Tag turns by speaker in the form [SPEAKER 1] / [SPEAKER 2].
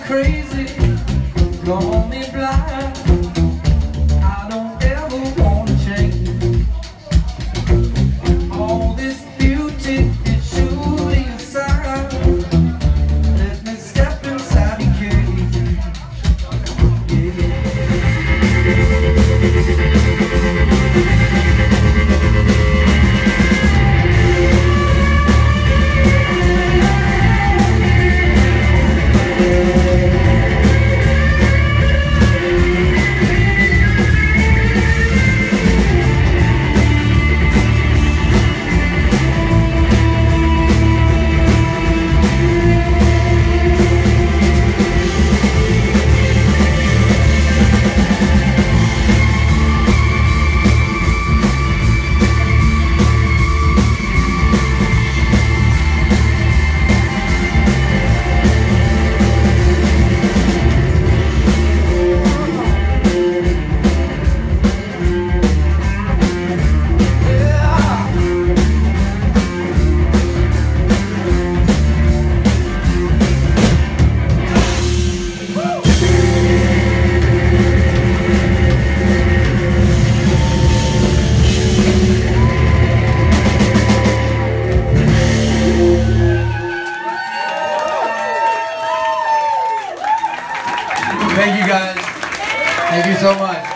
[SPEAKER 1] crazy, call me blind. I don't ever wanna change. All this beauty is surely a sign. Let me step inside your cage.
[SPEAKER 2] Thank you guys. Thank you so much.